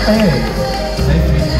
Hey, nice to meet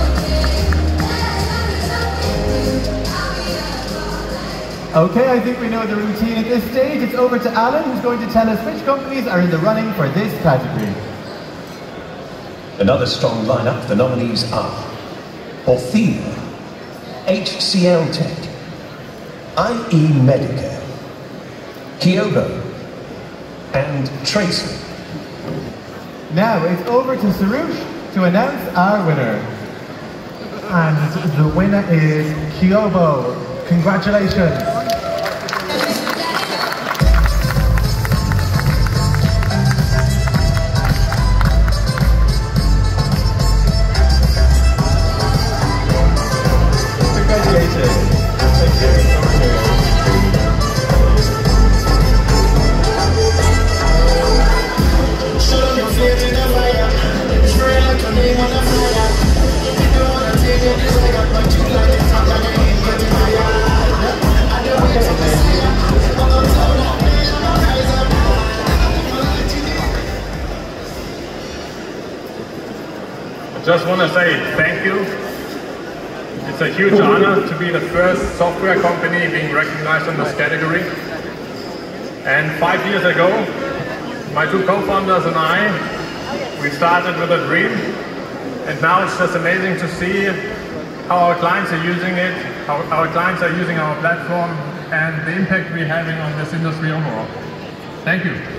you. Okay, I think we know the routine at this stage. It's over to Alan, who's going to tell us which companies are in the running for this category. Another strong lineup. The nominees are Orthena, HCL Tech, IE Medica, QYOBO, and TriLink. Now it's over to Sarush to announce our winner. And the winner is QYOBO. Congratulations. Just want to say thank you. It's a huge honor to be the first software company being recognized in this category. And 5 years ago, my two co-founders and I, we started with a dream. And now it's just amazing to see how our clients are using it, how our clients are using our platform, and the impact we're having on this industry overall. Thank you.